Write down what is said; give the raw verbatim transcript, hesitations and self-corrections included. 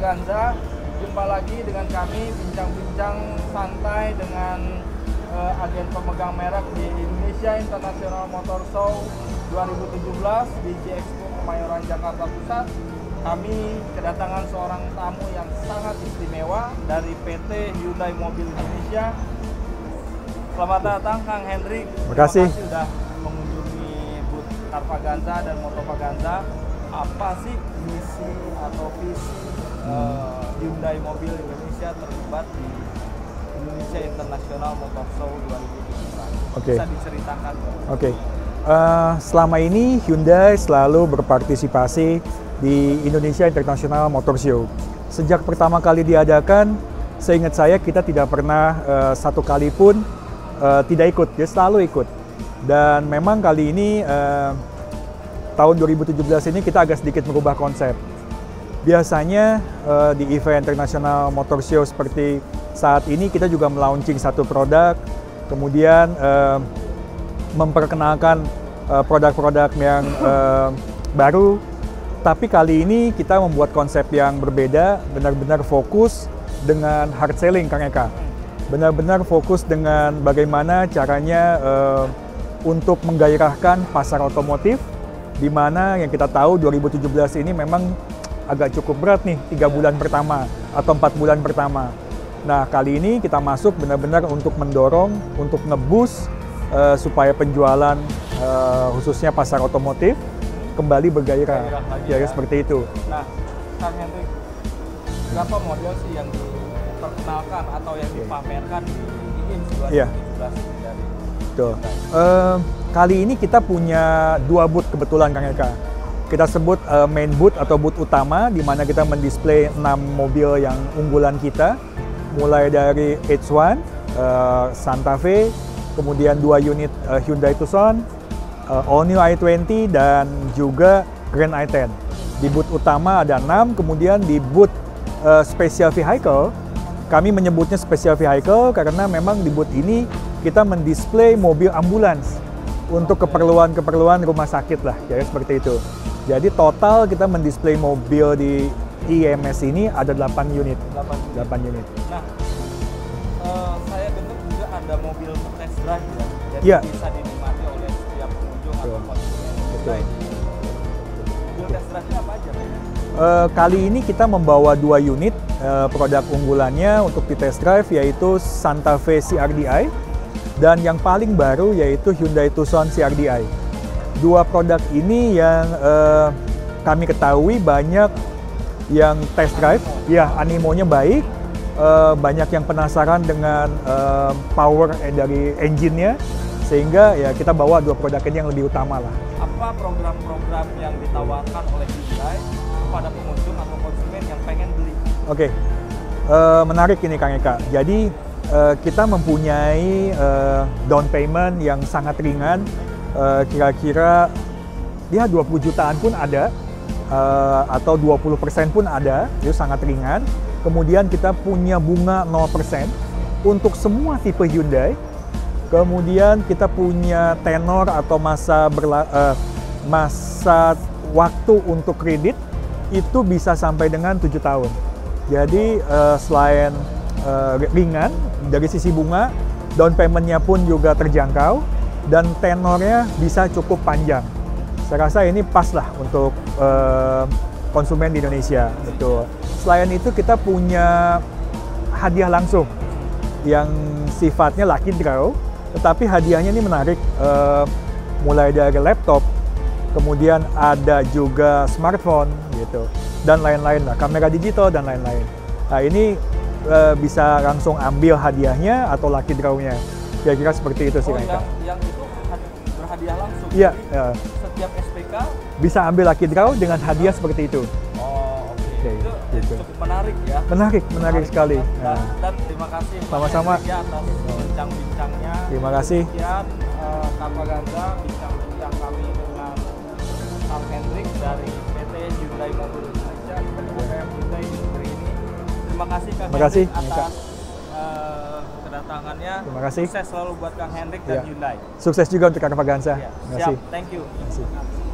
Carvaganza. Jumpa lagi dengan kami, bincang-bincang santai dengan uh, agen pemegang merek di Indonesia International Motor Show dua ribu tujuh belas di J Expo Kemayoran Jakarta Pusat. Kami kedatangan seorang tamu yang sangat istimewa dari P T Hyundai Mobil Indonesia. Selamat datang Kang Hendrik. Terima kasih. Terima kasih sudah mengunjungi booth Carvaganza dan Motovaganza. Apa sih misi atau visi uh, Hyundai Mobil Indonesia terlibat di Indonesia International Motor Show dua ribu tujuh belas? Oke. Bisa diceritakan? Oke. Okay. Uh, selama ini Hyundai selalu berpartisipasi di Indonesia International Motor Show. Sejak pertama kali diadakan, seingat saya kita tidak pernah uh, satu kali pun uh, tidak ikut, dia selalu ikut. Dan memang kali ini uh, tahun dua ribu tujuh belas ini kita agak sedikit merubah konsep. Biasanya uh, di event International Motor Show seperti saat ini kita juga melaunching satu produk, kemudian uh, memperkenalkan produk-produk uh, yang uh, baru. Tapi kali ini kita membuat konsep yang berbeda, benar-benar fokus dengan hard selling, Kang Eka. Benar-benar fokus dengan bagaimana caranya uh, untuk menggairahkan pasar otomotif, di mana yang kita tahu dua ribu tujuh belas ini memang agak cukup berat nih, tiga bulan pertama atau empat bulan pertama. Nah, kali ini kita masuk benar-benar untuk mendorong, untuk nge-boost uh, supaya penjualan uh, khususnya pasar otomotif kembali bergairah, ya, ya seperti itu. Nah, Kang Hendrik, berapa model sih yang diperkenalkan atau yang dipamerkan di I M S dua ribu tujuh belas ini dari Betul. Uh, kali ini kita punya dua booth kebetulan, Kang Eka. Kita sebut uh, main booth atau booth utama, di mana kita mendisplay enam mobil yang unggulan kita, mulai dari H satu, uh, Santa Fe, kemudian dua unit uh, Hyundai Tucson, Uh, All New i dua puluh dan juga Grand i sepuluh. Di booth utama ada enam, kemudian di booth uh, Special Vehicle, kami menyebutnya Special Vehicle karena memang di booth ini kita mendisplay mobil ambulans untuk keperluan-keperluan rumah sakit lah, ya seperti itu. Jadi total kita mendisplay mobil di I M S ini ada delapan unit. delapan unit. Nah, uh, saya dengar juga ada mobil test drive ya, jadi yeah. bisa dinikmati oleh setiap pengunjung atau konsumen. Betul. Mobil test drive-nya apa aja? Uh, kali ini kita membawa dua unit uh, produk unggulannya untuk di test drive, yaitu Santa Fe C R D I dan yang paling baru yaitu Hyundai Tucson C R D I. Dua produk ini yang uh, kami ketahui banyak yang test drive, ya animonya baik, uh, banyak yang penasaran dengan uh, power dari engine-nya, sehingga ya kita bawa dua produk ini yang lebih utama lah. Apa program-program yang ditawarkan oleh Hyundai kepada pengunjung atau konsumen yang pengen beli? Oke, okay. uh, menarik ini Kang Eka. Jadi uh, kita mempunyai uh, down payment yang sangat ringan, uh, kira-kira ya dua puluh jutaan pun ada, uh, atau dua puluh persen pun ada, itu sangat ringan. Kemudian kita punya bunga nol persen untuk semua tipe Hyundai. Kemudian kita punya tenor atau masa berla, uh, masa waktu untuk kredit itu bisa sampai dengan tujuh tahun. Jadi uh, selain uh, ringan dari sisi bunga, down payment-nya pun juga terjangkau dan tenornya bisa cukup panjang. Saya rasa ini pas lah untuk uh, konsumen di Indonesia. Betul. Selain itu kita punya hadiah langsung yang sifatnya lucky draw. Tetapi hadiahnya ini menarik, uh, mulai dari laptop, kemudian ada juga smartphone gitu, dan lain-lain lah, kamera digital dan lain-lain. Nah ini uh, bisa langsung ambil hadiahnya atau lucky draw-nya, kira-kira seperti itu sih. Oh, yang, yang itu berhadiah langsung? Iya. Jadi, uh, setiap S P K bisa ambil lucky draw dengan hadiah seperti itu. Oh, oke. Okay. Okay, itu gitu. Cukup menarik ya? Menarik, menarik, menarik sekali. Dan, nah. dan terima kasih sama-sama ya atas bincang-bincangnya. Terima kasih. Sekian uh, Carvaganza, bincang-bincang kami dengan Kang Hendrik dari P T Hyundai Mobil Indonesia, P T Hyundai di negeri ini. Terima kasih Kang Terima kasih, Hendrik atas uh, kedatangannya. Terima kasih. Sukses selalu buat Kang Hendrik dan ya. Hyundai. Sukses juga untuk Carvaganza. Ya. Terima kasih. Siap, thank you. Terima kasih.